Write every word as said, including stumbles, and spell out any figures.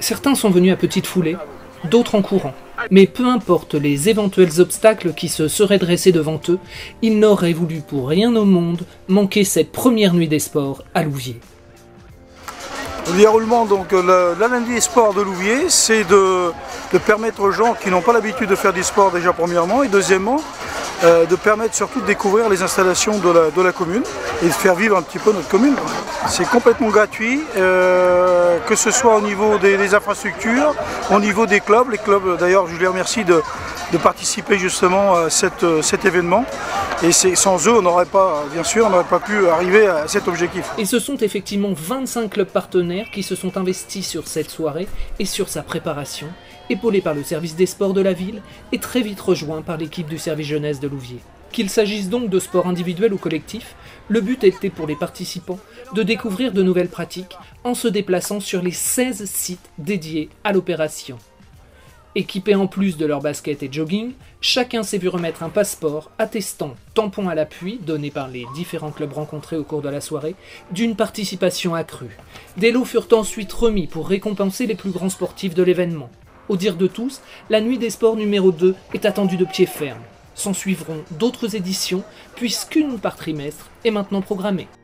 Certains sont venus à petite foulée, d'autres en courant. Mais peu importe les éventuels obstacles qui se seraient dressés devant eux, ils n'auraient voulu pour rien au monde manquer cette première nuit des sports à Louviers. Le déroulement, donc la, la lundi des sports de Louviers, c'est de, de permettre aux gens qui n'ont pas l'habitude de faire du sport déjà premièrement, et deuxièmement, euh, de permettre surtout de découvrir les installations de la, de la commune et de faire vivre un petit peu notre commune. C'est complètement gratuit, euh, que ce soit au niveau des, des infrastructures, au niveau des clubs. Les clubs, d'ailleurs, je les remercie de, de participer justement à cette, cet événement. Et sans eux, on n'aurait pas, bien sûr, on n'aurait pas pu arriver à cet objectif. Et ce sont effectivement vingt-cinq clubs partenaires qui se sont investis sur cette soirée et sur sa préparation, épaulés par le service des sports de la ville et très vite rejoints par l'équipe du service jeunesse de Louviers. Qu'il s'agisse donc de sport individuel ou collectif, le but était pour les participants de découvrir de nouvelles pratiques en se déplaçant sur les seize sites dédiés à l'opération. Équipés en plus de leur basket et jogging, chacun s'est vu remettre un passeport attestant, tampon à l'appui, donné par les différents clubs rencontrés au cours de la soirée, d'une participation accrue. Des lots furent ensuite remis pour récompenser les plus grands sportifs de l'événement. Au dire de tous, la nuit des sports numéro deux est attendue de pied ferme. S'en suivront d'autres éditions, puisqu'une par trimestre est maintenant programmée.